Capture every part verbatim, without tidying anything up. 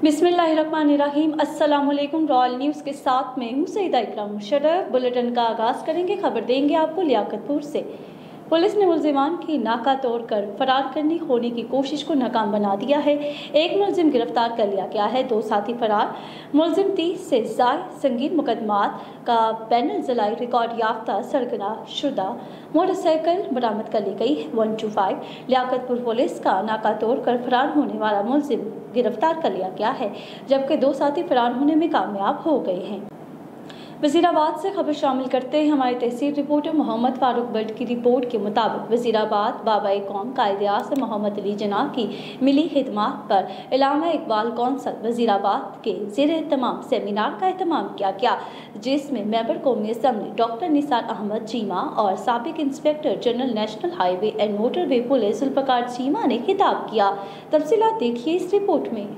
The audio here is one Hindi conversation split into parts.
बिस्मिल्लाहिर्रहमानिर्रहीम। अस्सलाम वालेकुम। रॉयल न्यूज़ के साथ में हूँ सईदा इकराम मुशर्रफ। बुलेटिन का आगाज़ करेंगे। खबर देंगे आपको लियाकतपुर से। पुलिस ने मुलजिमान की नाका तोड़कर फरार करने होने की कोशिश को नाकाम बना दिया है। एक मुलजिम गिरफ्तार कर लिया गया है, दो साथी फरार। मुलजिम तीस से ज़ायद संगीन मुकदमात का पैनल जलाई रिकॉर्ड याफ्ता सरगना शुदा मोटरसाइकिल बरामद कर ली गई है। One two five Liaquatpur police का नाका तोड़कर फरार होने वाला मुलजिम गिरफ्तार कर लिया गया है, जबकि दो साथी फरार होने में कामयाब हो गए हैं। वज़ीराबाद से खबर शामिल करते हैं हमारे तहसील रिपोर्टर मोहम्मद फारूक बट की रिपोर्ट के मुताबिक वज़ीराबाद बाबा कौम कायदे आज़म मोहम्मद अली जना की मिली खिदमात पर इलामा इकबाल कौंसल वज़ीराबाद के ज़ेर एहतमाम सेमिनार का एहतमाम किया गया, जिसमें मेंबर कौमी असम्बली डॉक्टर निसार अहमद चीमा और साबिक inspector general national highway and motorway police Zulfiqar Cheema ने खिताब किया। तफसीलात देखिए इस रिपोर्ट में।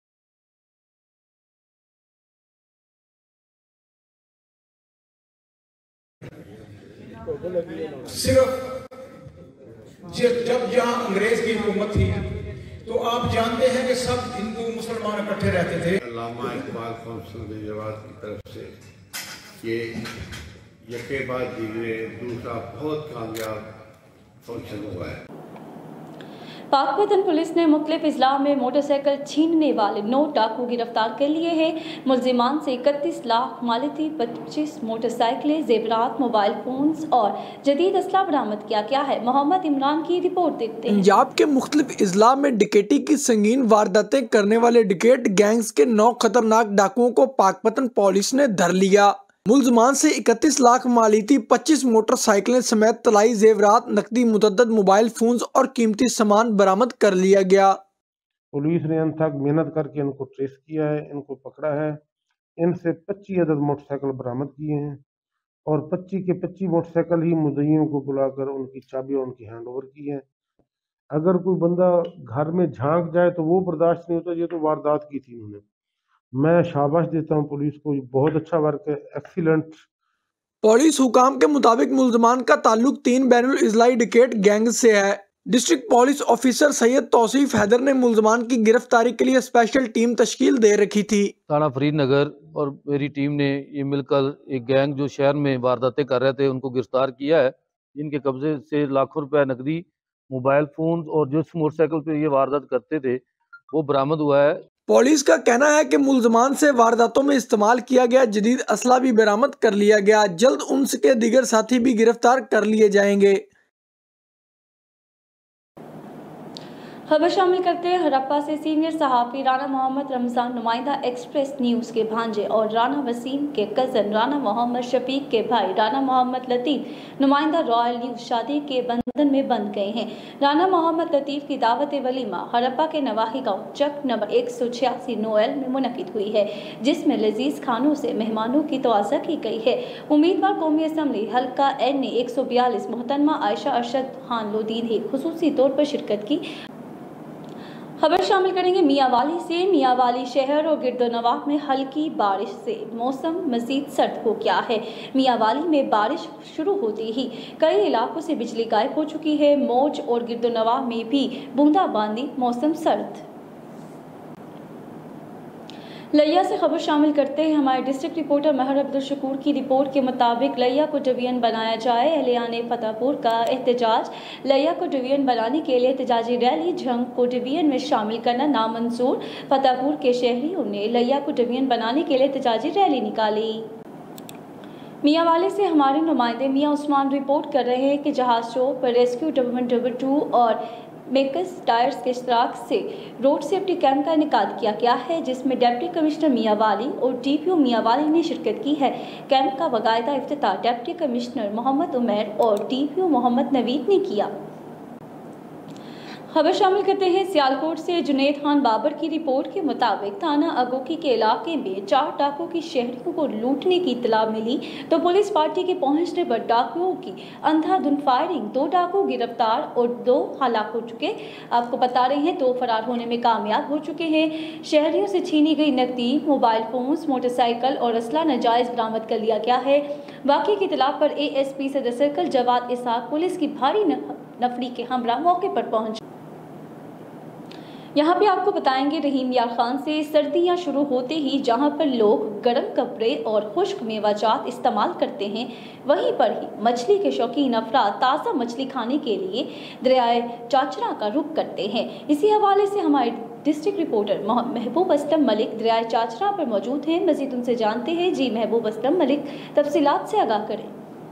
सिर्फ जब यहाँ अंग्रेज की हुकूमत थी तो आप जानते हैं कि सब हिंदू मुसलमान इकट्ठे रहते थे। इलामा इकबाल कौंसल वज़ीराबाद की तरफ से ये यके बाद दीगरे दूसरा बहुत कामयाब फंक्शन हुआ है। पाकपतन पुलिस ने मुख्तलिफ इजला में मोटरसाइकिल छीनने वाले नौ डाकू गिरफ्तार कर लिए हैं। मुलजिमान से इकतीस लाख मालिती पच्चीस मोटरसाइकिलें, जेवरात, मोबाइल फोन्स और जदीद असला बरामद किया गया है। मोहम्मद इमरान की रिपोर्ट देखते हैं। पंजाब के मुख्तलिफ इजला में डिकेटी की संगीन वारदातें करने वाले डिकेट गैंग्स के नौ खतरनाक डाकुओं को पाकपतन पुलिस ने धर लिया। मुलजमान से इकतीस लाख मालिती पच्चीस मोटरसाइकिलें समेत तलाई जेवरात, नकदी, मुतअद्दद मोबाइल फोन्स और कीमती सामान बरामद कर लिया गया। पुलिस ने अंत तक मेहनत करके इनको ट्रेस किया है, इनको पकड़ा है। इनसे पच्चीस अदद मोटरसाइकिल बरामद किए हैं और पच्चीस के पच्चीस मोटरसाइकिल ही मुद्दइयों को बुलाकर उनकी चाबियां उनकी हैंड ओवर की है। अगर कोई बंदा घर में झांक जाए तो वो बर्दाश्त नहीं होता। ये तो वारदात की थी इन्होंने। मैं शाबाश देता हूं पुलिस को, बहुत अच्छा वर्क है, एक्सीलेंट। पुलिस हुकाम के मुताबिक मुलजमान का ताल्लुक तीन बैनुल इजलाई डिकेट गैंग से है। District police officer Syed Tauseef Haider ने मुलजमान की गिरफ्तारी के लिए स्पेशल टीम तश्कील दे रखी थी। थाना फरीदनगर और मेरी टीम ने ये मिलकर एक गैंग जो शहर में वारदातें कर रहे थे उनको गिरफ्तार किया है। इनके कब्जे से लाखों रुपए नकदी, मोबाइल फोन और जो मोटरसाइकिल पे ये वारदात करते थे वो बरामद हुआ है। पुलिस का कहना है कि मुलजमान से वारदातों में इस्तेमाल किया गया जदीद असला भी बरामद कर लिया गया। जल्द उनके दीगर साथी भी गिरफ्तार कर लिए जाएंगे। खबर शामिल करते हैं हरप्पा से। सीनियर सहाफ़ी राना मोहम्मद रमज़ान नुमाइंदा एक्सप्रेस न्यूज़ के भांजे और राना वसीम के कज़न राना मोहम्मद शफीक के भाई राना मोहम्मद लतीफ़ नुमाइंदा रॉयल न्यूज़ शादी के बंधन में बंध गए हैं। राना मोहम्मद लतीफ़ की दावत वलीमा हरप्पा के नवाही गाँव चक नंबर एक सौ छियासी नोएल में मुनक़िद हुई है, जिसमें लजीज खानों से मेहमानों की तवाज़ा की गई है। उम्मीदवार कौमी असम्बली हल्का एन ने एक सौ बयालीस मोहतरमा आयशा अरशद खान लोदीन ने खुसूसी तौर पर शिरकत की। खबर शामिल करेंगे मियांवाली से। मियांवाली शहर और गिरदोनवा में हल्की बारिश से मौसम मजीद सर्द हो गया है। मियांवाली में बारिश शुरू होते ही कई इलाकों से बिजली गायब हो चुकी है। मौज और गिरदोनवा में भी बूंदाबांदी, मौसम सर्द। लिया से खबर शामिल करते हैं हमारे डिस्ट्रिक्ट रिपोर्टर महर अब्दुल शकूर की रिपोर्ट के मुताबिक लिया को डिवीजन बनाया जाए। एहलियाने फतेहपुर का एहतजाज। लिया को डिवीजन बनाने के लिए एहतजाजी रैली जंग को डिवीजन में शामिल करना नामंजूर। फतेहपुर के शहरियों ने लिया को डिवीजन बनाने के लिए एहतजाजी रैली निकाली। मियांवाली से हमारे नुमाइंदे मियां उस्मान रिपोर्ट कर रहे हैं कि जहाज चौक पर रेस्क्यू डबल डबल टू और मेकस टायर्स के इश्तराक से रोड सेफ्टी कैंप का इनेकाद किया गया है, जिसमें डिप्टी कमिश्नर मियांवाली और डीपीओ मियांवाली ने शिरकत की है। कैंप का बाकायदा इफ्तिताह डिप्टी कमिश्नर मोहम्मद उमैर और डीपीओ मोहम्मद नवीद ने किया। खबर शामिल करते हैं सियालकोट से। जुनैद खान बाबर की रिपोर्ट के मुताबिक थाना अगोकी के इलाके में चार डाकुओं की शहरियों को लूटने की इतला मिली तो पुलिस पार्टी के पहुंचने पर डाकुओं की अंधाधुंध फायरिंग, दो डाकू गिरफ्तार और दो हलाक हो चुके। आपको बता रहे हैं दो फरार होने में कामयाब हो चुके हैं। शहरियों से छीनी गई नकदी, मोबाइल फोन्स, मोटरसाइकिल और असला नाजायज बरामद कर लिया गया है। वाक़े की इतला पर A S P Sadar circle Jawad Ishaq police की भारी नफरी के हमरा मौके पर पहुंचे। यहाँ पे आपको बताएंगे रहीम यार खान से सर्दियाँ शुरू होते ही जहाँ पर लोग गर्म कपड़े और खुश्क मेवाजात इस्तेमाल करते हैं, वहीं पर ही मछली के शौकीन अफराद ताज़ा मछली खाने के लिए दरियाए चाचरा का रुख करते हैं। इसी हवाले से हमारे डिस्ट्रिक्ट रिपोर्टर महबूब असलम मलिक दरियाए चाचरा पर मौजूद हैं। मजीद उनसे जानते हैं। जी महबूब असलम मलिक, तफसीलात से आगाह करें।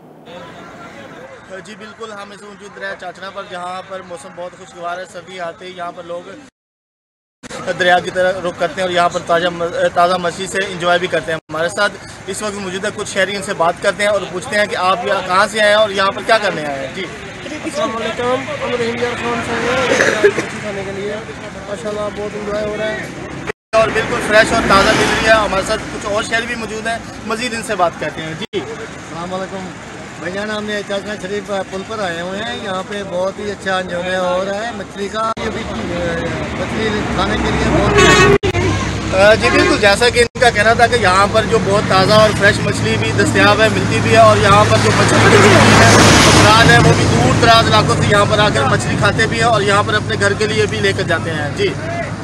जी बिल्कुल, हम इस मौजूद दरिया चाचरा पर, जहाँ पर मौसम बहुत खुशगवार है। सर्दी आते ही यहाँ पर लोग दरिया की तरफ रुख करते हैं और यहाँ पर ताज़ा ताज़ा मछली से इंजॉय भी करते हैं। हमारे साथ इस वक्त मौजूद है कुछ शहरी, इनसे बात करते हैं और पूछते हैं कि आप यहाँ कहाँ से आए हैं और यहाँ पर क्या करने आए हैं। जी अस्सलाम वालेकुम, हम रहीम यार खान से हैं मछली खाने के लिए। माशाल्लाह बहुत इंजॉय हो रहा है और बिल्कुल फ्रेश और ताज़ा मिल रही है। हमारे साथ कुछ और शहरी भी मौजूद हैं, मज़ीद इनसे बात करते हैं। जी अस्सलाम वालेकुम भैया, हम ये चाचरा शरीफ पुल पर आए हुए हैं। यहाँ पे बहुत ही अच्छा एंजॉय हो रहा है मछली का। ये भी मछली खाने के लिए बहुत जी बिल्कुल, जैसा कि इनका कहना था कि यहाँ पर जो बहुत ताज़ा और फ्रेश मछली भी दस्तयाब है, मिलती भी है। और यहाँ पर जो मछली अफराद है वो भी दूर दराज इलाकों से यहाँ पर आकर मछली खाते भी हैं और यहाँ पर अपने घर के लिए भी लेकर जाते हैं। जी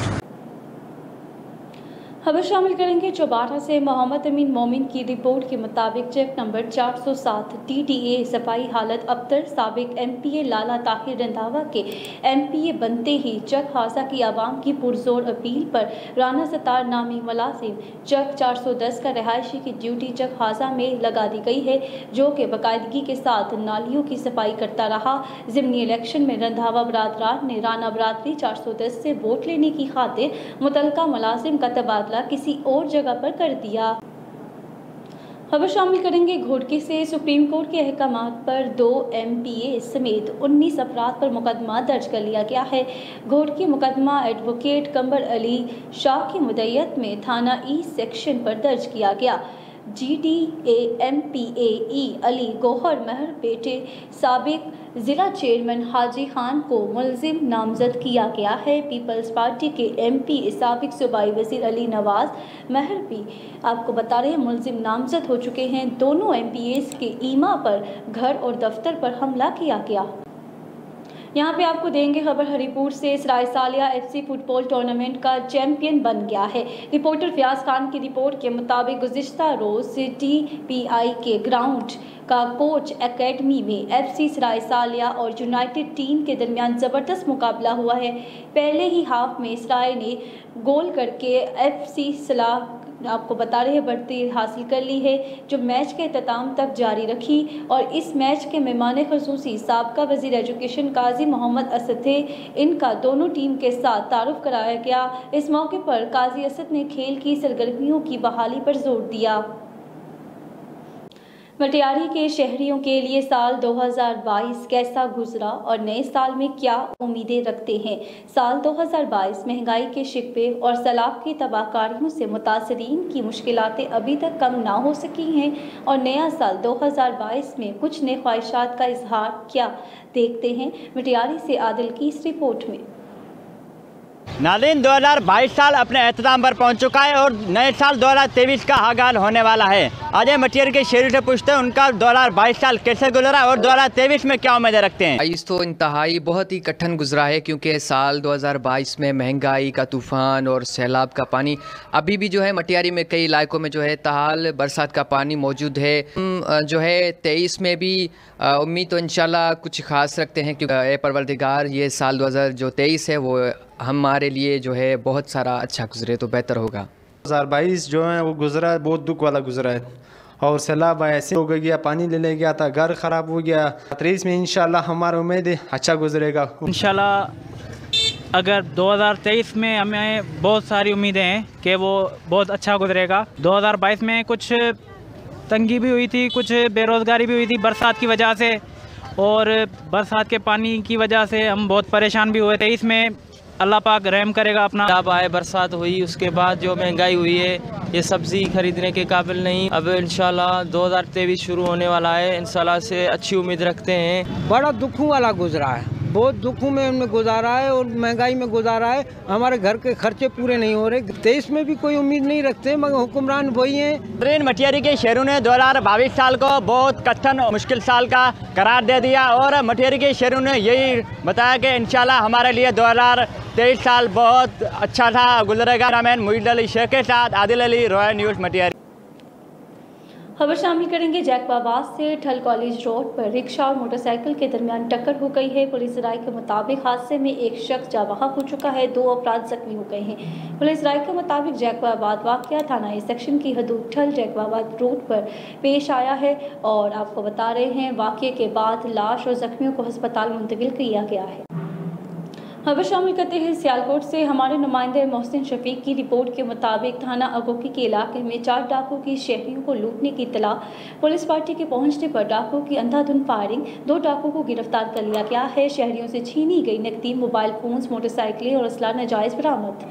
खबर शामिल करेंगे चौबारा से। मोहम्मद अमीन मोमिन की रिपोर्ट के मुताबिक चेक नंबर चार सौ सात टी डी ए सफाई हालत अख्तर साबिक M P A Lala Tahir Randhawa के एम पी ए बनते ही चक हाजा की आवाम की पुरजोर अपील पर राना सत्तार नामी मुलाजिम चक चार सौ दस का रहायशी की ड्यूटी चक हाजा में लगा दी गई है, जो कि बाकायदगी के साथ नालियों की सफाई करता रहा। ज़िमनी इलेक्शन में रंधावा बरादरान ने राना बरादरी चार सौ दस से वोट लेने की खातिर मुतलका मुलाजिम का तबादला किसी और जगह पर कर दिया। खबर शामिल करेंगे घोड़की से। सुप्रीम कोर्ट के अहकामात पर दो एम पी ए समेत उन्नीस अफराद पर मुकदमा दर्ज कर लिया गया है। घोड़की मुकदमा एडवोकेट कंबर अली शाह की मुद्दत में थाना ई सेक्शन पर दर्ज किया गया। G D A M P A E Ali Gohar Mehar बेटे साबिक ज़िला चेयरमैन हाजी खान को मुलजिम नामजद किया गया है। पीपल्स पार्टी के एम पी साबिक सूबाई वज़ीर अली नवाज महर भी आपको बता रहे हैं मुलजिम नामजद हो चुके हैं। दोनों एम पी एस के ईमा पर घर और दफ्तर पर हमला किया गया। यहाँ पे आपको देंगे खबर हरिपुर से। Sarai Salia F C football tournament का चैंपियन बन गया है। रिपोर्टर फयाज खान की रिपोर्ट के मुताबिक गुज़िश्ता रोज़ टी पी आई के ग्राउंड का कोच एकेडमी में एफ सी सराय सालिया और यूनाइटेड टीम के दरमियान ज़बरदस्त मुकाबला हुआ है। पहले ही हाफ में सराय ने गोल करके एफ सी सलाह आपको बता रहे हैं बढ़ती हासिल कर ली है, जो मैच के अख्ताम तक जारी रखी। और इस मैच के मेहमान खसूसी साबका वज़ीर एजुकेशन काजी मोहम्मद असद थे। इनका दोनों टीम के साथ तारुफ कराया गया। इस मौके पर काजी असद ने खेल की सरगर्मियों की बहाली पर जोर दिया। मटियारी के शहरियों के लिए साल दो हज़ार बाईस कैसा गुजरा और नए साल में क्या उम्मीदें रखते हैं। साल दो हज़ार बाईस महंगाई के शिकवे और सैलाब की तबाहकारियों से मुतासरीन की मुश्किलातें अभी तक कम ना हो सकी हैं और नया साल दो हज़ार बाईस में कुछ नए ख्वाहिशात का इजहार क्या, देखते हैं मटियारी से आदिल की इस रिपोर्ट में। नाज़रीन, दो हज़ार बाईस साल अपने अख्ताम पर पहुंच चुका है और नए साल दो हज़ार तेईस का आगाज होने वाला है। आज मटियारी के शहरी से पूछते हैं उनका दो हज़ार बाईस साल कैसे गुजरा और दो हज़ार तेईस में क्या उम्मीदें रखते हैं। बाईस तो इंतहाई बहुत ही कठिन गुजरा है, क्योंकि साल दो हज़ार बाईस में महंगाई का तूफ़ान और सैलाब का पानी अभी भी जो है मटियारी में कई इलाकों में जो है ताहाल बरसात का पानी मौजूद है। जो है तेईस में भी उम्मीद तो इंशाल्लाह कुछ ख़ास रखते हैं, क्योंकि परवरदिगार ये साल दो हज़ार जो तेईस है वो हमारे लिए जो है बहुत सारा अच्छा गुजरे तो बेहतर होगा। दो हज़ार बाईस जो है वो गुजरा बहुत दुख वाला गुजरा है और सैलाब ऐसे हो गया, पानी ले ले गया था, घर ख़राब हो गया। तेईस में इंशाल्लाह हमारा उम्मीद है अच्छा गुजरेगा इंशाल्लाह। अगर दो हज़ार तेईस में हमें बहुत सारी उम्मीदें हैं कि वो बहुत अच्छा गुजरेगा। दो हज़ार बाईस में कुछ तंगी भी हुई थी, कुछ बेरोज़गारी भी हुई थी बरसात की वजह से, और बरसात के पानी की वजह से हम बहुत परेशान भी हुए। तेईस में अल्लाह पाक रहम करेगा अपना। अब आए बरसात हुई, उसके बाद जो महंगाई हुई है ये सब्ज़ी खरीदने के काबिल नहीं। अब इंशाल्लाह दो हज़ार तेईस शुरू होने वाला है, इंशाल्लाह से अच्छी उम्मीद रखते हैं। बड़ा दुखों वाला गुजरा है, बहुत दुखों में उनमें गुजारा है और महंगाई में गुजारा है। हमारे घर के खर्चे पूरे नहीं हो रहे। तेईस में भी कोई उम्मीद नहीं रखते, मगर हुक्मरान वही हैं। ट्रेन मटियारी के शहरों ने दो हज़ार बाईस साल को बहुत कठिन और मुश्किल साल का करार दे दिया और मटियारी के शहरों ने यही बताया कि इंशाल्लाह हमारे लिए दो हज़ार तेईस साल बहुत अच्छा था गुजरेगा। मैं मुईद अली शेख के साथ आदिल अली, रॉयल न्यूज़ मटियारी। खबर शामिल करेंगे जैकबाबाद से ठल कॉलेज रोड पर रिक्शा और मोटरसाइकिल के दरमियान टक्कर हो गई है। पुलिस राय के मुताबिक हादसे में एक शख्स जाबाहक हो चुका है, दो अपराध जख्मी हो गए हैं। पुलिस राय के मुताबिक जैकबाबाद वाकया थाना ए सेक्शन की हदूद ठल जैकबाबाद रोड पर पेश आया है और आपको बता रहे हैं वाकये के बाद लाश और जख्मियों को अस्पताल मुंतकिल किया गया है। खबर शामिल करते हैं सियालकोट से। हमारे नुमाइंदे मोहसिन शफीक की रिपोर्ट के मुताबिक थाना अगोकी के इलाके में चार डाकुओं की शहरियों को लूटने की इत्तला। पुलिस पार्टी के पहुंचने पर डाकुओं की अंधाधुंध फायरिंग, दो डाकुओं को गिरफ्तार कर लिया गया है। शहरियों से छीनी गई नकदी, मोबाइल फोन्स, मोटरसाइकिलें और असला नाजायज बरामद।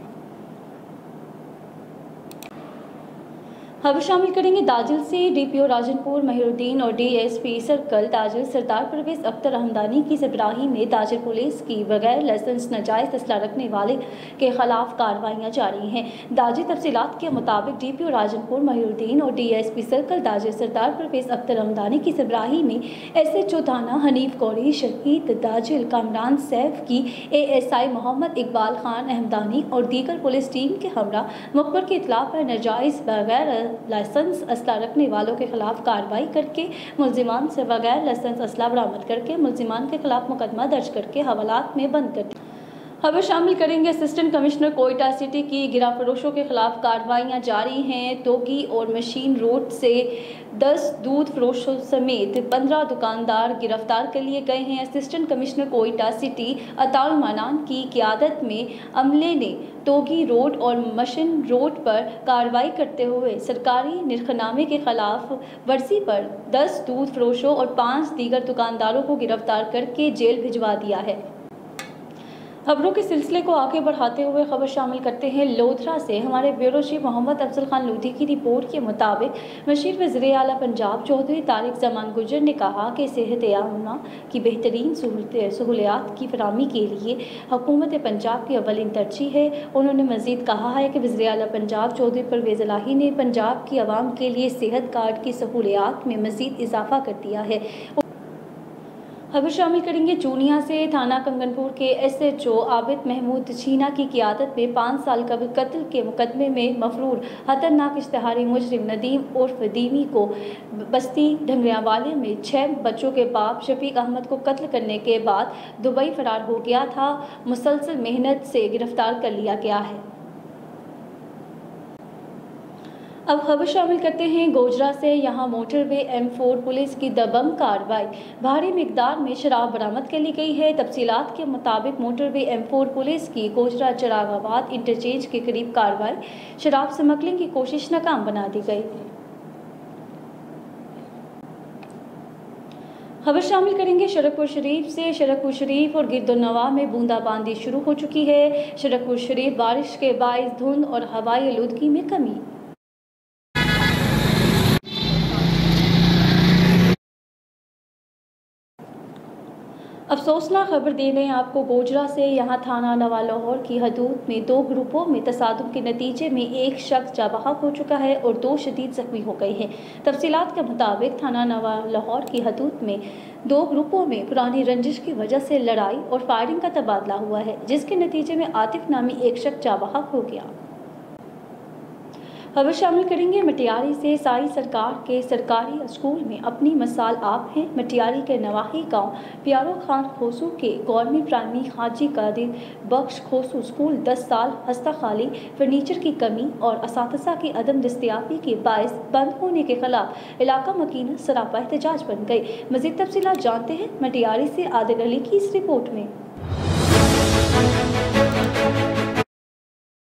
खबर शामिल करेंगे दाजिल से। डीपीओ राजनपुर महिरुद्दीन और डीएसपी सर्कल दाजिल सरदार परवेज अख्तर हमदानी की सरबराही में दाजिल पुलिस की बगैर लाइसेंस नाजायज असला रखने वाले के खिलाफ कार्रवाइयाँ जारी हैं। दाजिल तफसीलात के मुताबिक डीपीओ राजनपुर महिरुद्दीन और डीएसपी सर्कल दाजिल सरदार परवेज अख्तर हमदानी की सरबराही में एसएचओ थाना हनीफ कौरी, शहीद दाजिल कामरान सैफ की एएसआई मोहम्मद इकबाल खान अहमदानी और दीगर पुलिस टीम के हमरा मुखबर की इतला पर नाजायज बगैर लाइसेंस असला रखने वालों के खिलाफ कार्रवाई करके मुलजिमान से बगैर लाइसेंस असला बरामद करके मुलजिमान के खिलाफ मुकदमा दर्ज करके हवालात में बंद कर दिया। खबर शामिल करेंगे असिस्टेंट कमिश्नर कोयटा सिटी की गिरा फरोशों के खिलाफ कार्रवाइयाँ जारी हैं। तोगी और मशीन रोड से दस दूध फरोशों समेत पंद्रह दुकानदार गिरफ्तार कर लिए गए हैं। Assistant commissioner Quetta city Ataul Manan की क़ियादत में अमले ने तोगी रोड और मशीन रोड पर कार्रवाई करते हुए सरकारी निर्खनामे के खिलाफ वर्जी पर दस दूध फरोशों और पाँच दीगर दुकानदारों को गिरफ्तार करके जेल भिजवा दिया है। खबरों के सिलसिले को आगे बढ़ाते हुए खबर शामिल करते हैं लोधरा से। हमारे ब्यूरो चीफ मोहम्मद अफजल खान लोधी की रिपोर्ट के मुताबिक मशीर वज़ीर आला पंजाब चौधरी तारिक जमान गुजर ने कहा कि सेहत आमा की बेहतरीन सहूलियात की फराहमी के लिए हुकूमत पंजाब की अव्वलीन तरजीह है। उन्होंने मज़ीद कहा है कि वज़ीर आला पंजाब चौधरी परवेज़ इलाही ने पंजाब की आवाम के लिए सेहत कार्ड की सहूलियात में मज़ीद इजाफा कर दिया है। खबर शामिल करेंगे चूनिया से। थाना कंगनपुर के एसएचओ आबिद महमूद छीना की क़ियादत में पाँच साल कबल कत्ल के मुकदमे में मफरूर खतरनाक इश्तिहारी मुजरिम नदीम उर्फ दीमी को बस्ती ढंगरियावाले में छः बच्चों के बाप शफीक अहमद को कत्ल करने के बाद दुबई फरार हो गया था। मुसलसल मेहनत से गिरफ्तार कर लिया गया है। अब खबर शामिल करते हैं गोजरा से। यहाँ मोटरवे एम फोर पुलिस की दबंग कार्रवाई, भारी मिकदार में शराब बरामद कर ली गई है। तफसीलात के मुताबिक मोटरवे एम फोर पुलिस की गोजरा चरागाबाद इंटरचेंज के करीब कार्रवाई, शराब स्मगलिंग की कोशिश नाकाम बना दी गई। खबर शामिल करेंगे शरकपुर शरीफ से। शरकपुर शरीफ और गिरदोनवा में बूंदाबांदी शुरू हो चुकी है। शरकपुर शरीफ बारिश के बाइस धुंध और हवाई आलूदगी में कमी। अफसोसनाक खबर दे रहे हैं आपको गोजरा से। यहाँ थाना नवा लाहौर की हदूद में दो ग्रुपों में तसादुम के नतीजे में एक शख्स जाबाहक हो चुका है और दो शदीद जख्मी हो गए हैं। तफसीलात के मुताबिक थाना नवा लाहौर की हदूद में दो ग्रुपों में पुरानी रंजिश की वजह से लड़ाई और फायरिंग का तबादला हुआ है, जिसके नतीजे में आतिफ नामी एक शख्स जाबाहक हो गया। खबर शामिल करेंगे मटियारी से। साई सरकार के सरकारी स्कूल में अपनी मिसाल आप हैं। मटियारी के नवाही गांव प्यारो खान खोसू के government primary Haji Qadir Bakhsh Khoso school दस साल हस्ता खाली, फर्नीचर की कमी और असातिज़ा की अदम दस्तियाबी के बायस बंद होने के खिलाफ इलाका मकीन सरापा एहतजाज बन गई। मज़ीद तफसीलात जानते हैं मटियारी से आदिल अली की इस रिपोर्ट में।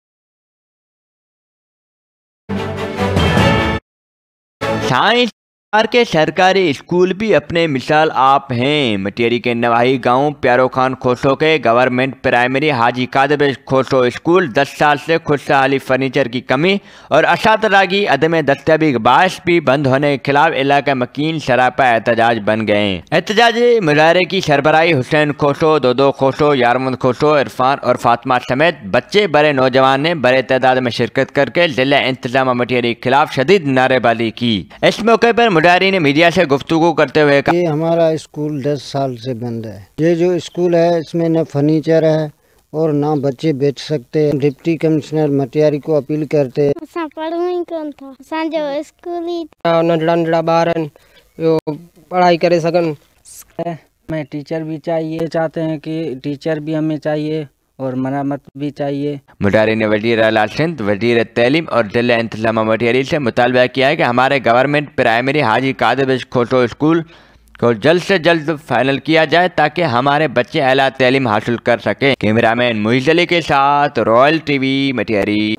साई के सरकारी स्कूल भी अपने मिसाल आप हैं। मटियारी के नवाही गांव प्यारो खान खोसो के government primary Haji Qadir Khoso school दस साल से खुशहाली फर्नीचर की कमी और असातिज़ा की अदम दस्तयाबी के बायस भी बंद होने के खिलाफ इलाका मकीन सरापा एहतजाज बन गए। एहतजाज मुजाहरे की सरबराही हुसैन खोसो, दोदो खोसो, यारमुंद खोसो, इरफान और फातिमा समेत बच्चे बड़े नौजवान ने बड़े तादाद में शिरकत करके जिला इंतजाम मटियारी के खिलाफ शदीद नारेबाजी की। इस मौके पर मुजाहरीन ने मीडिया से गुफ्तगू करते हुए कहा, ये हमारा स्कूल दस साल से बंद है। ये जो स्कूल है इसमें न फर्नीचर है और ना बच्चे बेच सकते हैं। डिप्टी कमिश्नर मटियारी को अपील करते हैं कौन था जो स्कूल ही नंढड़ा नंढड़ा ॿार जो पढ़ाई करे सकन। हमें टीचर भी चाहिए, चाहते हैं कि टीचर भी हमें चाहिए और मरम्मत भी चाहिए। मुजाहरीन ने वज़ीर आला सिंध, वज़ीर तैलीम और जिला इंतजाम मटियारी से मुतालबा किया है कि हमारे government primary Haji Qadir Khoso school को जल्द से जल्द फाइनल किया जाए ताकि हमारे बच्चे आला तैलीम हासिल कर सकें। कैमरामैन मुइज़ अली के साथ रॉयल टीवी मटियारी।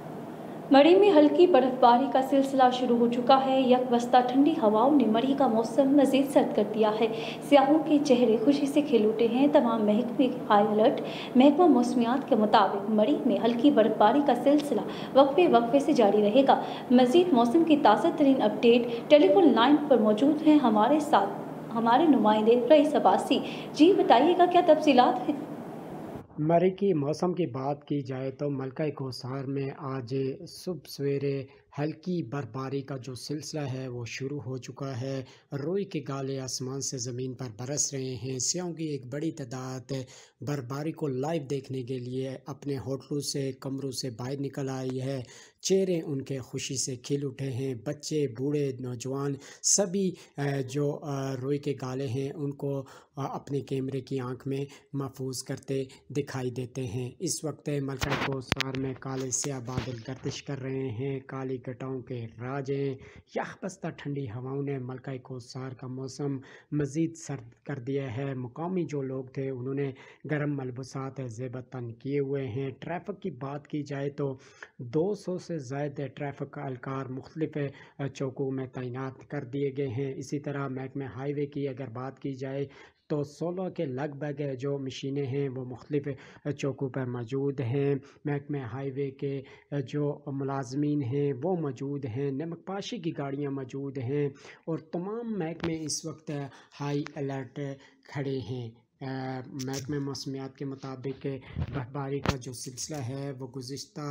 मढ़ी में हल्की बर्फबारी का सिलसिला शुरू हो चुका है। यकबस्ता ठंडी हवाओं ने मढ़ी का मौसम मजीद सर्द कर दिया है। सियाहों के चेहरे खुशी से खिल उठे हैं। तमाम महकमे हाई अलर्ट। महकमा मौसमियात के मुताबिक मढ़ी में हल्की बर्फबारी का सिलसिला वक्फे वक्फे से जारी रहेगा। मजीद मौसम की ताज़ा तरीन अपडेट टेलीफोन लाइन पर मौजूद हैं हमारे साथ हमारे नुमाइंदे रईस अब्बासी। जी बताइएगा क्या तफसीलात हैं। मरी की मौसम की बात की जाए तो मलका कोसार में आज सुबह सवेरे हल्की बर्फबारी का जो सिलसिला है वो शुरू हो चुका है। रोई के गाले आसमान से ज़मीन पर बरस रहे हैं। सियाहों की एक बड़ी तादाद बर्फबारी को लाइव देखने के लिए अपने होटलों से कमरों से बाहर निकल आई है। चेहरे उनके खुशी से खिल उठे हैं। बच्चे, बूढ़े, नौजवान सभी जो रोई के गाले हैं उनको अपने कैमरे की आंख में महफूज करते दिखाई देते हैं। इस वक्त मलका कोसार में काले स्याह बादल गर्दिश कर रहे हैं। काली घटाओं के राज हैं। यकबस्ता ठंडी हवाओं ने मलका कोसार का मौसम मज़ीद सर्द कर दिया है। मुकामी जो लोग थे उन्होंने गर्म मलबूसात ज़ेब तन किए हुए हैं। ट्रैफिक की बात की जाए तो दो सौ से ज़्यादा ट्रैफिक एहलकार मुख्तलिफ चौकों में तैनात कर दिए गए हैं। इसी तरह महकमे हाईवे की अगर बात की जाए तो सोलह के लगभग जो मशीनें हैं वो मुख्तलिफ चौकों पर मौजूद हैं। महकमे हाईवे के जो मुलाजमीन हैं वो मौजूद हैं। नमकपाशी की गाड़ियाँ मौजूद हैं और तमाम महकमे इस वक्त हाई अलर्ट खड़े हैं। महकमे मौसमियात के मुताबिक बर्फबारी का जो सिलसिला है वो गुज़िश्ता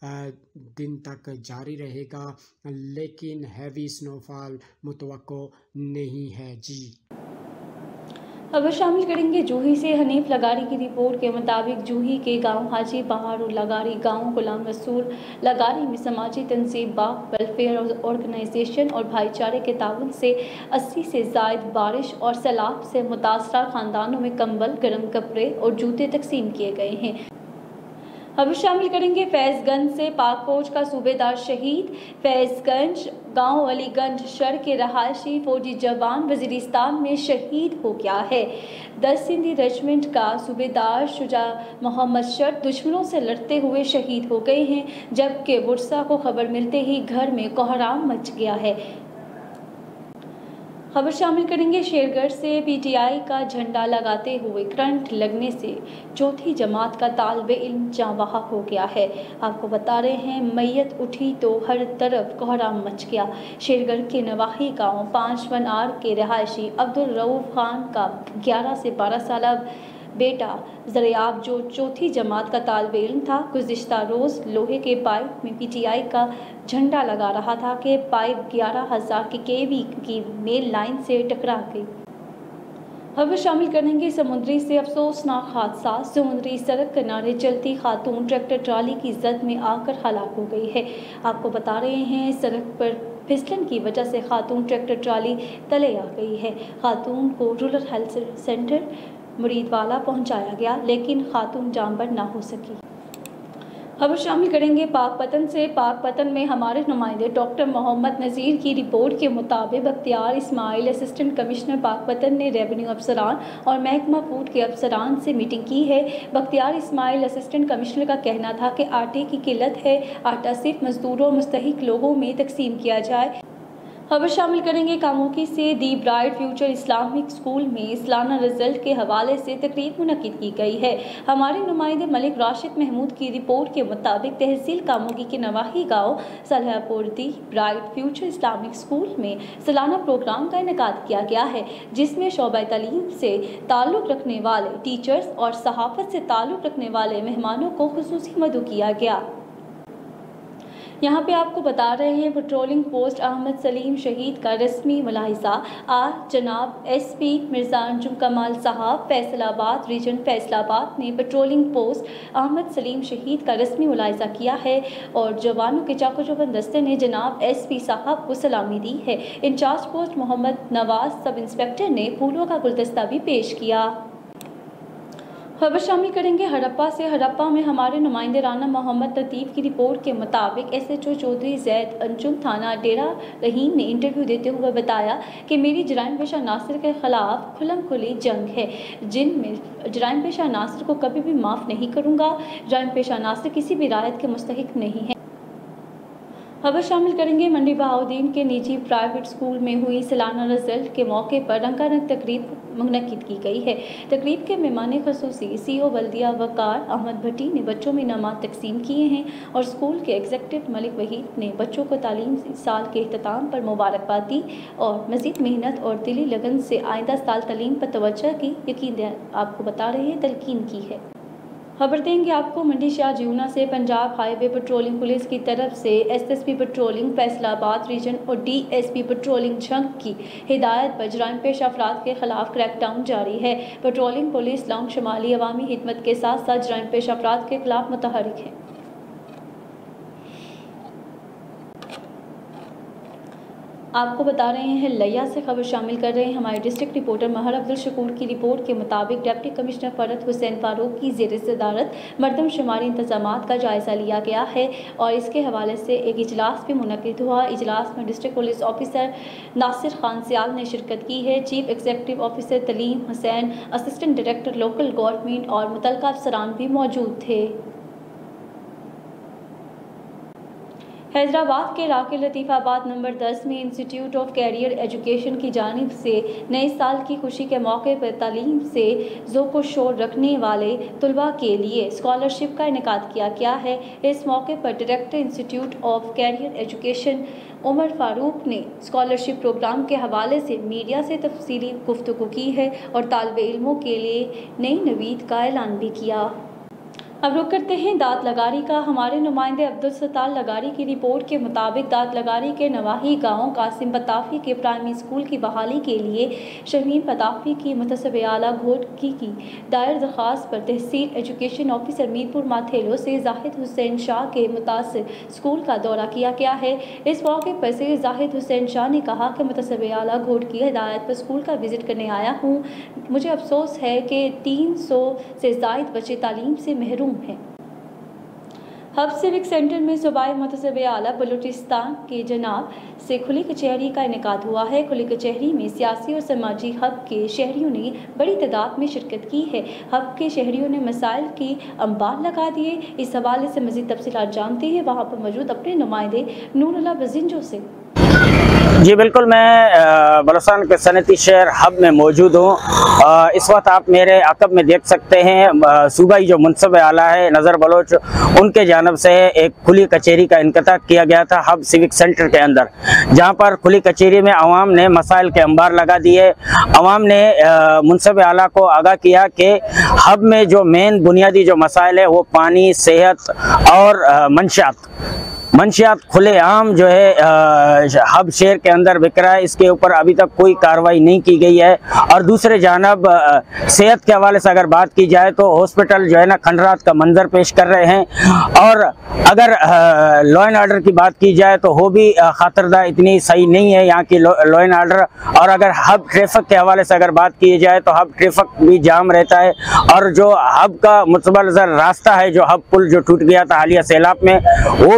दिन तक जारी रहेगा, लेकिन हैवी स्नोफॉल मुतवक्को नहीं है। जी अब शामिल करेंगे जूही से। हनीफ लगारी की रिपोर्ट के मुताबिक जूही के गांव हाजी पहाड़ और लगारी गांव गुलाम रसूल लगारी में समाजी तंजीम बाग वेलफेयर ऑर्गेनाइजेशन और भाईचारे के ताउन से अस्सी से ज़ायद बारिश और सैलाब से मुतासरा ख़ानदानों में कंबल, गर्म कपड़े और जूते तकसीम किए गए हैं। अब शामिल करेंगे फैज़गंज से। पाक फौज का सूबेदार शहीद। फैज़गंज गांव अलीगंज शहर के रहायशी फौजी जवान वज़ीरिस्तान में शहीद हो गया है। दस सिंधी रेजिमेंट का सूबेदार शुजा मोहम्मद शर्ट दुश्मनों से लड़ते हुए शहीद हो गए हैं, जबकि बुरसा को खबर मिलते ही घर में कोहराम मच गया है। खबर शामिल करेंगे शेरगढ़ से। पीटीआई का झंडा लगाते हुए करंट लगने से चौथी जमात का तालिबे इल्म जाँ बहक हो गया है। आपको बता रहे हैं मैयत उठी तो हर तरफ कोहराम मच गया। शेरगढ़ के नवाही गांव पाँच वन आर के रहायशी अब्दुल रऊफ खान का ग्यारह से बारह साल बेटा ज़रियाब जो चौथी जमात का तालिबे इल्म था, गुज़िश्ता रोज़ लोहे के पाइप में पीटीआई का झंडा लगा रहा था कि पाइप ग्यारह हज़ार के केवी की मेन लाइन से टकरा गई। खबर शामिल करेंगे समुद्री से। अफसोसनाक हादसा। समुद्री सड़क किनारे चलती खातून ट्रैक्टर ट्राली की जद में आकर हलाक हो गई है। आपको बता रहे हैं सड़क पर फिसलन की वजह से खातून ट्रैक्टर ट्राली तले आ गई है। खातून को रूरल हेल्थ सेंटर मुरीदवाला पहुंचाया गया, लेकिन खातून जानबर ना हो सकी। खबर शामिल करेंगे पाकपतन से। पाकपतन में हमारे नुमाइंदे डॉक्टर मोहम्मद नज़ीर की रिपोर्ट के मुताबिक बख्तियार इस्माइल असिस्टेंट कमिश्नर पाकपतन ने रेवेन्यू अफसरान और महकमा फूड के अफसरान से मीटिंग की है। बख्तियार इस्माइल असिस्टेंट कमिश्नर का कहना था कि आटे की किल्लत है, आटा सिर्फ मजदूरों और मुस्तहिक लोगों में तकसीम किया जाए। खबर शामिल करेंगे कामोकी से the bright future Islamic school में सालाना रिजल्ट के हवाले से तकरीब मुनक्किद की गई है। हमारे नुमाइंदे मलिक राशिद महमूद की रिपोर्ट के मुताबिक तहसील कामोकी के नवाही गांव Salahpur the bright future Islamic school में सालाना प्रोग्राम का इनेकाद किया गया है, जिसमें शोबा तालीम से ताल्लुक़ रखने वाले टीचर्स और सहाफ़त से ताल्लुक़ रखने वाले मेहमानों को खुसूसी मदऊ किया गया। यहाँ पे आपको बता रहे हैं पेट्रोलिंग पोस्ट अहमद सलीम शहीद का रस्मी मुलाहिजा आज जनाब एसपी मिर्ज़ा अंजुम कमाल साहब फैसलाबाद रीजन फैसलाबाद ने पेट्रोलिंग पोस्ट अहमद सलीम शहीद का रस्मी मुलाहिजा किया है और जवानों के चाको चौबंद दस्ते ने जनाब एसपी साहब को सलामी दी है। In charge post Mohammad Nawaz sub inspector ने फूलों का गुलदस्ता भी पेश किया। खबर शामिल करेंगे हड़प्पा से। हड़प्पा में हमारे नुमाइंदे राना मोहम्मद लतीफ़ की रिपोर्ट के मुताबिक एसएचओ चौधरी जैद अंजुम थाना डेरा रहीम ने इंटरव्यू देते हुए बताया कि मेरी जराइम पेशा नासिर के खिलाफ खुलम खुली जंग है, जिनमें जराइम पेशा नासिर को कभी भी माफ़ नहीं करूँगा। जराइम पेशा नासिर किसी भी रायत के मुस्तहिक नहीं है। खबर शामिल करेंगे मंडी बहाउद्दीन के निजी प्राइवेट स्कूल में हुई सालाना रिजल्ट के मौके पर रंगारंग तकरीब मुनक्किद की गई है। तकरीब के मेहमान खसूसी सीओ बल्दिया वकार अहमद भट्टी ने बच्चों में इनामात तकसीम किए हैं और स्कूल के एग्जीक्यूटिव मलिक वहीद ने बच्चों को तालीम साल के अख्ताम पर मुबारकबाद दी और मज़ीद मेहनत और दिली लगन से आइंदा साल तालीम पर तवज्जो की यकीन आपको बता रहे हैं तलकीन की है। खबर देंगे आपको मंडी शाह जीवना से। पंजाब हाईवे पेट्रोलिंग पुलिस की तरफ से एसएसपी पेट्रोलिंग फैसलाबाद रीजन और डीएसपी पेट्रोलिंग जंग की हिदायत पर जराइम पेशा अफराद के खिलाफ क्रैकडाउन जारी है। पेट्रोलिंग पुलिस लॉन्ग शुमाली अवामी हिदमत के साथ साथ जराइम पेशा अफराद के खिलाफ मुतहरिक है। आपको बता रहे हैं लिया से खबर शामिल कर रहे हैं हमारे डिस्ट्रिक्ट रिपोर्टर महर अब्दुल शकूर की रिपोर्ट के मुताबिक डिप्टी कमिश्नर फरहत हुसैन फारूक की ज़ेर सदारत मरदमशुमारी इंतजामात का जायज़ा लिया गया है और इसके हवाले से एक इजलास भी मुनक्किद हुआ। इजलास में district police officer Nasir Khan Sial ने शिरकत की है। Chief executive officer Taleem Hussain, assistant director local government और मुतल्लिका अफसरान भी मौजूद थे। हैदराबाद के इलाके लतीफ़ाबाद नंबर दस में इंस्टीट्यूट ऑफ कैरियर एजुकेशन की जानिब से नए साल की खुशी के मौके पर तालीम से ज़ोक़ो शोर रखने वाले तलबा के लिए स्कॉलरशिप का इनेकाद किया गया है। इस मौके पर director institute of career education Umar Farooq ने स्कॉलरशिप प्रोग्राम के हवाले से मीडिया से तफसीली गुफ्तगू की है और तालिबे इल्मों के लिए नई नवीद का ऐलान भी किया। अब रुक करते हैं दाँत लगारी का। हमारे नुमाइंदे अब्दुल सत्तार लगारी की रिपोर्ट के मुताबिक दाँत लगारी के नवाही गांव कासिम पताफी के प्राइमरी स्कूल की बहाली के लिए शमीम पताफी की मुतसब आला घोटकी की दायर दरख्वास्त पर तहसील एजुकेशन ऑफिसर मीरपुर माथेलो से जाहिद हुसैन शाह के मुतासिर स्कूल का दौरा किया गया है। इस मौके पर से जाहिद हुसैन शाह ने कहा कि मुतसब आला घोटकी हिदायत पर स्कूल का विज़िट करने आया हूँ। मुझे अफसोस है कि तीन सौ से ज़ायद बच्चे तालीम से महरूम है। हब सिविक सेंटर में सूबाई मुतसब आला बलूचिस्तान के जनाब से खुली कचहरी का इनेकाद हुआ है। खुली कचहरी में सियासी और समाजी हब के शहरियों ने बड़ी तादाद में शिरकत की है। हब के शहरियों ने मसाइल की अंबार लगा दिए। इस हवाले से मज़ीद तफसीलात जानते हैं वहाँ पर मौजूद अपने नुमाइंदे नूरुल्लाह बजिंजो से। जी बिल्कुल, मैं बलूचिस्तान के सनती शहर हब में मौजूद हूँ। इस वक्त आप मेरे अकब में देख सकते हैं सूबाई जो मुनसब आला है नज़र बलोच, उनके जानब से एक खुली कचहरी का इनक़ाद किया गया था हब सिविक सेंटर के अंदर, जहाँ पर खुली कचहरी में अवाम ने मसाइल के अंबार लगा दिए। अवाम ने मुनसब आला को आगाह किया कि हब में जो मेन बुनियादी जो मसाइल है वो पानी, सेहत और मंशियात मंशियात खुले आम जो है हब शहर के अंदर बिक रहा है। इसके ऊपर अभी तक कोई कार्रवाई नहीं की गई है। और दूसरे जानब सेहत के हवाले से अगर बात की जाए तो हॉस्पिटल जो है ना खंडरात का मंजर पेश कर रहे हैं। और अगर लॉ एंड ऑर्डर की बात की जाए तो वो भी खातरदा इतनी सही नहीं है यहाँ की लॉ एंड ऑर्डर। और अगर हब ट्रैफिक के हवाले से अगर बात की जाए तो हब ट्रैफिक भी जाम रहता है। और जो हब का मुतबलजर रास्ता है, जो हब पुल जो टूट गया था हालिया सैलाब में, वो भी जो है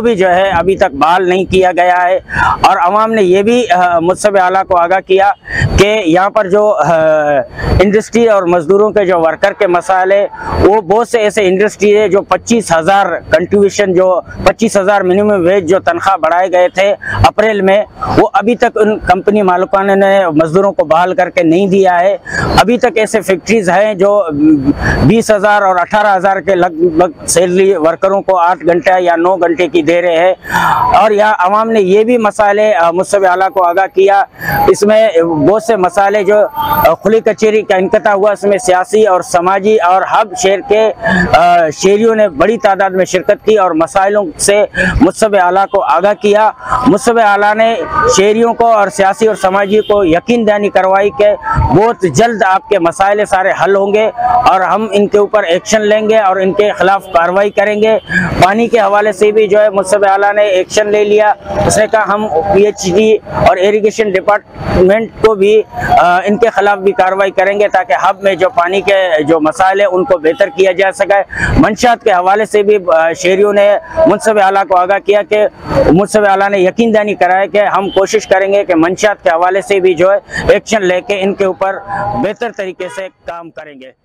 है अभी तक बहाल नहीं किया गया है। और अवाम ने ये भी मुनसिब आला को आगाह किया कि यहाँ पर जो इंडस्ट्री और मजदूरों के जो वर्कर के मसाइल है, वो बहुत से ऐसे इंडस्ट्री है जो पच्चीस हज़ार कंट्रीब्यूशन जो पच्चीस हज़ार मिनिमम वेज जो तनख्वाह बढ़ाए गए थे अप्रैल में, वो अभी तक उन कंपनी मालिकान ने मजदूरों को बहाल करके नहीं दिया है। अभी तक ऐसे फैक्ट्रीज हैं जो बीस हज़ार और अठारह हज़ार के लगभग सैलरी वर्करों को आठ घंटे या नौ घंटे की दे रहे हैं। और यहाँ अवाम ने ये भी मसाले मुनसिब आला को आगाह किया, इसमें बहुत से मसाले जो खुली कचहरी का इनकता हुआ, इसमें सियासी और समाजी और हब शहर के शहरियों ने बड़ी तादाद में शिरकत की और मसाइलों से मुनसिब आला को आगाह किया। मुनसिब आला ने शहरियों को और सियासी और समाजी को यकीन दहानी करवाई कि बहुत जल्द आपके मसाइल सारे हल होंगे और हम इनके ऊपर एक्शन लेंगे और इनके खिलाफ कार्रवाई करेंगे। पानी के हवाले से भी जो है मुनसिब आला ने एक्शन ले लिया। उसने कहा हम पीएचडी और इरिगेशन डिपार्टमेंट को भी आ, इनके खिलाफ भी कार्रवाई करेंगे ताकि हब में जो पानी के जो मसाइल है उनको बेहतर किया जा सके। मंशात के हवाले से भी शहरियों ने मुनसिब आला को आगाह किया कि मुनसिब आला ने यकीन दहानी कराया कि हम कोशिश करेंगे कि मंशात के हवाले से भी जो है एक्शन लेके इनके ऊपर बेहतर तरीके से काम करेंगे।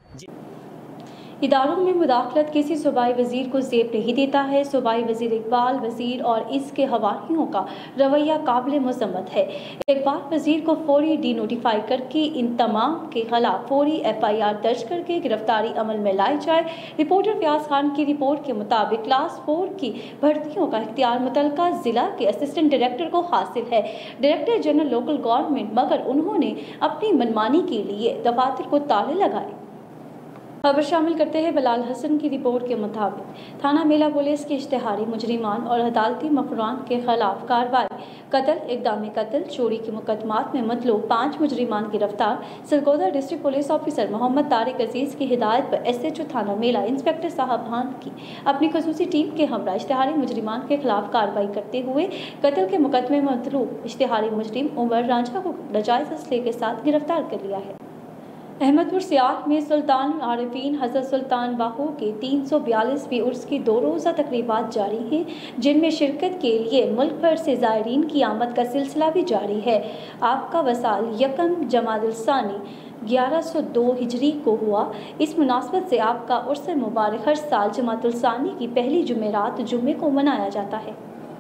इदारों में मुदाखलत किसी सूबाई वज़ीर को ज़ेब नहीं देता है। सूबाई वज़ीर इकबाल वज़ीर और इसके हवालियों का रवैया काबिल मज़म्मत है। इकबाल वज़ीर को फौरी डी नोटिफाई करके इन तमाम के खिलाफ फौरी एफ आई आर दर्ज करके गिरफ्तारी अमल में लाई जाए। रिपोर्टर फयाज खान की रिपोर्ट के मुताबिक क्लास फोर की भर्तियों का इख्तियार मुतलका ज़िला के असिस्टेंट डायरेक्टर को हासिल है, डायरेक्टर जनरल लोकल गवर्नमेंट, मगर उन्होंने अपनी मनमानी के लिए दफातर को ताले लगाए। खबर शामिल करते हैं बलाल हसन की रिपोर्ट के मुताबिक थाना मेला पुलिस के इश्तिहारी मुजरिमान और अदालती मफरान के खिलाफ कार्रवाई। कत्ल, इक़दाम कत्ल, चोरी के मुकदमात में मतलूब पाँच मुजरिमान गिरफ्तार। Sargodha district police officer Mohammad Tariq Aziz की हिदायत पर एस एच ओ थाना मेला इंस्पेक्टर साहब खान की अपनी खसूसी टीम के हमरा इश्तिहारी मुजरिमान के खिलाफ कार्रवाई करते हुए कत्ल के मुकदमे में मतलूब इश्तिहारी मुजरिम उमर रांझा को नाजायज़ असले के साथ गिरफ्तार कर लिया है। अहमदपुर सियाल में सुल्तान आरिफीन हज़रत सुल्तान बाहू के तीन सौ बयालीसवीं उर्स की दो रोज़ा तकरीबात जारी हैं, जिनमें शिरकत के लिए मुल्क भर से ज़ायरीन की आमद का सिलसिला भी जारी है। आपका वसाल यकम जमादुल सानी ग्यारह सौ दो हिजरी को हुआ। इस मुनासबत से आपका उर्स मुबारक हर साल जमादुल सानी की पहली जुमेरात जुम्मे को मनाया जाता है।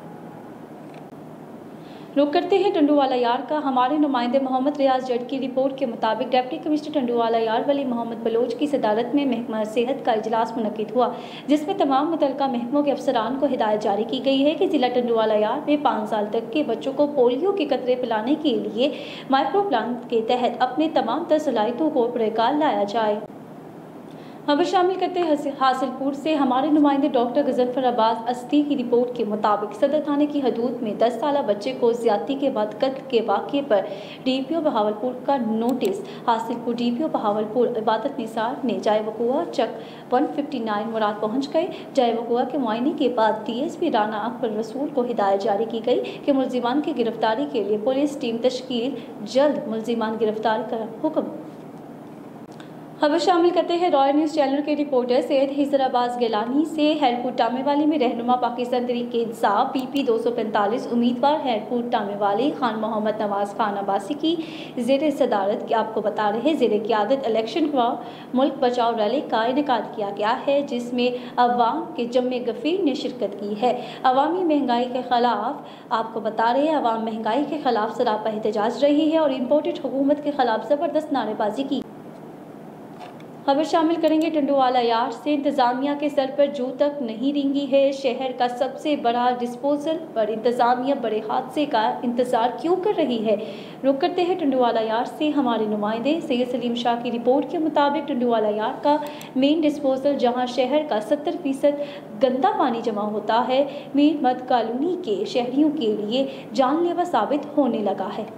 रुक करते हैं टंडूवाला यार का। हमारे नुमाइंदे मोहम्मद रियाज जट की रिपोर्ट के मुताबिक डिप्टी कमिश्नर टंडूवाला यार वली मोहम्मद बलोच की सदारत में महकमा सेहत का इजलास मुनक्किद हुआ, जिसमें तमाम मुतल्लिका महकमों के अफसरान को हिदायत जारी की गई है कि ज़िला टंडूवाला यार में पाँच साल तक के बच्चों को पोलियो के कतरे पिलाने के लिए माइक्रो प्लान के तहत अपने तमाम तर सलाहियतों को पुरकार लाया जाए। खबर शामिल करते हैं हासिलपुर से। हमारे नुमाइंदे डॉक्टर गजनफर अब्बास अस्ती की रिपोर्ट के मुताबिक सदर थाने की हदूद में दस साल बच्चे को ज्यादती के बाद कत्ल के वाक़े पर डीपीओ बहावलपुर का नोटिस। हासिलपुर डीपीओ बहावलपुर इबादत निसार ने जाए वकुआ चक एक सौ उनसठ मुराद पहुँच गए। जाए वकुआ के मुआयने के बाद डीएसपी राना अकबर रसूल को हिदायत जारी की गई कि मुलजिमान की गिरफ्तारी के लिए पुलिस टीम तश्कील, जल्द मुलजिमान गिरफ्तार का हुक्म। खबर शामिल करते हैं रॉयल न्यूज़ चैनल के रिपोर्टर सैयद हिजर अब्बास गिलानी से। हेरपुर टामेवाली में रहनुमा पाकिस्तान तहरीक इंसाफ पीपी दो सौ पैंतालीस उम्मीदवार हेरपुर टामेवाली खान मोहम्मद नवाज खान अब्बासी की ज़ेर सदारत की आपको बता रहे ज़ेर क़यादत इलेक्शन का मुल्क बचाओ रैली का इनेकाद किया गया है, जिसमें अवाम के जम्मे गफीर ने शिरकत की है। अवामी महंगाई के खिलाफ आपको बता रहे हैं अवाम महंगाई के खिलाफ सरापा एहतजाज रही है और इम्पोर्टेड हुकूमत के खिलाफ ज़बरदस्त नारेबाजी की। खबर शामिल करेंगे टंडूवाला यार से। इंतज़ामिया के सर पर जू तक नहीं रेंगी है। शहर का सबसे बड़ा डिस्पोजल पर इंतज़ामिया बड़े हादसे का इंतज़ार क्यों कर रही है। रुक करते हैं टंडूवाला यार से। हमारे नुमाइंदे सैयद सलीम शाह की रिपोर्ट के मुताबिक टंडूवाला यार का मेन डिस्पोजल जहां शहर का सत्तर फीसद गंदा पानी जमा होता है, मीर मद कॉलोनी के शहरियों के लिए जानलेवा साबित होने लगा है।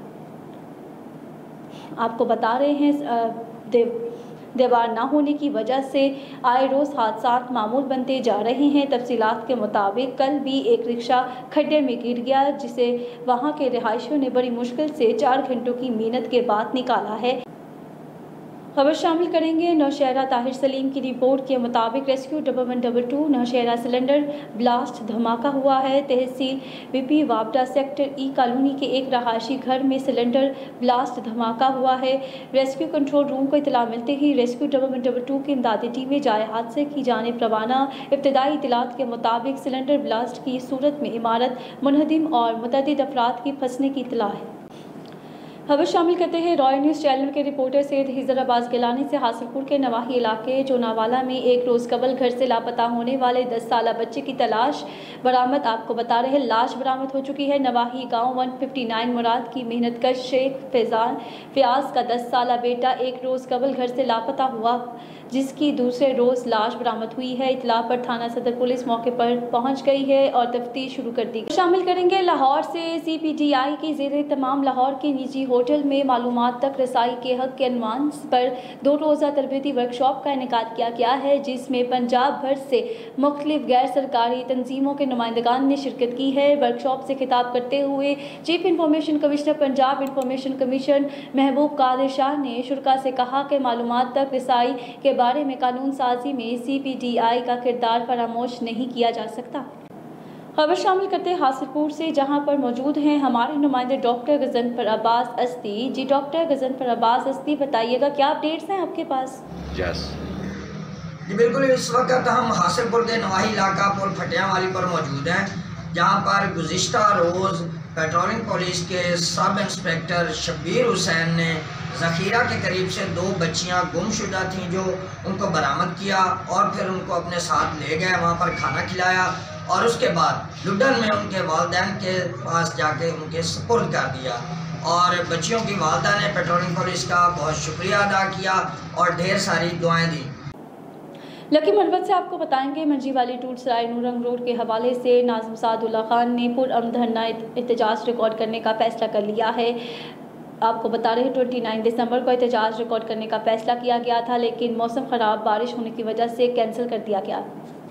आपको बता रहे हैं देव दीवार ना होने की वजह से आए रोज़ हादसात मामूल बनते जा रहे हैं। तफसीलात के मुताबिक कल भी एक रिक्शा खड्डे में गिर गया, जिसे वहां के रिहायशियों ने बड़ी मुश्किल से चार घंटों की मेहनत के बाद निकाला है। खबर शामिल करेंगे नौशहरा ताहिर सलीम की रिपोर्ट के मुताबिक rescue double one double two Nowshera cylinder blast धमाका हुआ है। तहसील बीपी वापडा सेक्टर ई कॉलोनी के एक रहायशी घर में सिलेंडर ब्लास्ट धमाका हुआ है। रेस्क्यू कंट्रोल रूम को इतला मिलते ही rescue double one double two की इमदादी टीमें जाए हादसे की जानिब रवाना। इब्तदाई इतलात के मुताबिक सिलेंडर ब्लास्ट की सूरत में इमारत मुनहदिम और मुतअद्दिद अफराद की फंसने की इतला है। खबर शामिल करते हैं रॉयल न्यूज़ चैनल के रिपोर्टर सैयद हिजर अब्बास गिलानी से। हासिलपुर के नवाही इलाके जोनावाला में एक रोज़ कबल घर से लापता होने वाले दस साल बच्चे की तलाश बरामद। आपको बता रहे हैं लाश बरामद हो चुकी है। नवाही गांव एक सौ उनसठ मुराद की मेहनतकश शेख फैजान फयाज का दस साल बेटा एक रोज़ कबल घर से लापता हुआ, जिसकी दूसरे रोज़ लाश बरामद हुई है। इतला पर थाना सदर पुलिस मौके पर पहुंच गई है और तफ्तीश शुरू कर दी। शामिल करेंगे लाहौर से सी पी डी आई की ज़ेरे तमाम लाहौर के निजी होटल में मालूमात तक रसाई के हक के अनवान पर दो रोज़ा तरबीती वर्कशॉप का इनेकाद किया गया है, जिसमें पंजाब भर से मुख्तलिफ गैर सरकारी तंजीमों के नुमाइंदगान ने शिरकत की है। वर्कशॉप से खिताब करते हुए chief information commissioner Punjab information commission Mehboob Qadir Shah ने शुरा से कहा कि मालूमात तक रसाई के बारे में कानून साजी में सी पी डी आई का किरदार फरामोश नहीं किया जा सकता। खबर शामिल करते हैं हासिलपुर से, जहां पर मौजूद हैं हमारे नुमाइंदे डॉक्टर गजनफर अब्बास अस्ती। जी डॉक्टर गजनफर अब्बास अस्ती, बताइएगा क्या अपडेट्स हैं आपके पास? yes. जी बिल्कुल, इस वक्त हम हासिलपुर के नवाही इलाका पुल फटियावाली पर मौजूद हैं, जहां पर गुज़िश्ता रोज़ पेट्रोलिंग पुलिस के सब इंस्पेक्टर शब्बीर हुसैन ने ज़ख़ीरा के करीब से दो बच्चियां गुमशुदा थीं जो उनको बरामद किया और फिर उनको अपने साथ ले गए, वहां पर खाना खिलाया और उसके बाद लुडन में उनके वालिदैन के पास जाके उनके सुपुर्द कर दिया। और बच्चियों की वालिदा ने पेट्रोलिंग पुलिस का बहुत शुक्रिया अदा किया और ढेर सारी दुआएं दी। लकी मरबत से आपको बताएंगे मंजी वाली टूट सराय नूरंग रोड के हवाले से नाज़िम सादुल्ला खान ने पुरअमन धरना एहतजाज रिकॉर्ड करने का फैसला कर लिया है। आपको बता रहे हैं उनतीस दिसंबर को एहतजाज रिकॉर्ड करने का फैसला किया गया था, लेकिन मौसम ख़राब बारिश होने की वजह से कैंसिल कर दिया गया।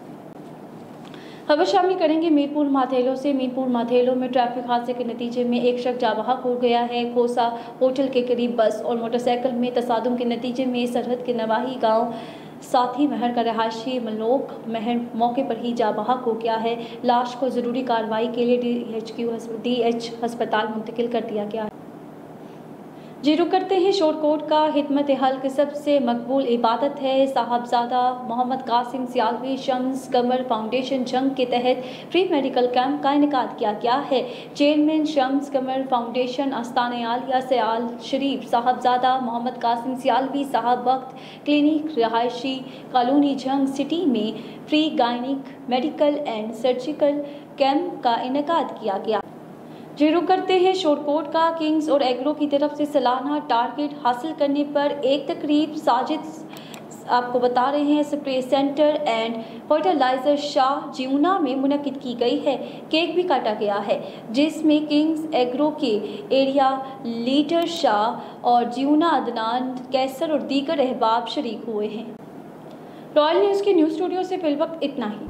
खबर शामिल करेंगे मीरपुर माथेलो से। मीरपुर माथेलो में ट्रैफिक हादसे के नतीजे में एक शख्स जाबहक हो गया है। खोसा होटल के करीब बस और मोटरसाइकिल में तसादुम के नतीजे में सरहद के नवाही गांव साथी महर का रहायशी मलोक महर मौके पर ही जाबहक हो गया है। लाश को ज़रूरी कार्रवाई के लिए D H Q D H अस्पताल मुंतकिल कर दिया गया है। जी रुक करते हैं शोरकोट का। हिदमत हल्क सबसे मकबूल इबादत है। साहबजादा मोहम्मद कासिम सियालवी शम्स कमर फाउंडेशन जंग के तहत फ्री मेडिकल कैंप का इनेकाद किया गया है। चेयरमैन शम्स कमर फाउंडेशन आस्ताने आलिया सयाल शरीफ साहबजादा मोहम्मद कासिम सियालवी साहब वक्त क्लिनिक रहायशी कॉलोनी जंग सिटी में फ्री गायनिक मेडिकल एंड सर्जिकल कैंप का इनेकाद किया गया। जी रुक करते हैं शोरकोट का। किंग्स और एग्रो की तरफ से सालाना टारगेट हासिल करने पर एक तकरीब साजिद आपको बता रहे हैं spray centre and fertilizer Shah Jiwana में मुनक्किद की गई है। केक भी काटा गया है, जिसमें किंग्स एग्रो के एरिया लीडर शाह और जियूना अदनान कैसर और दीगर अहबाब शरीक हुए हैं। रॉयल न्यूज़ के न्यूज़ स्टूडियो से फिलवक्त इतना ही।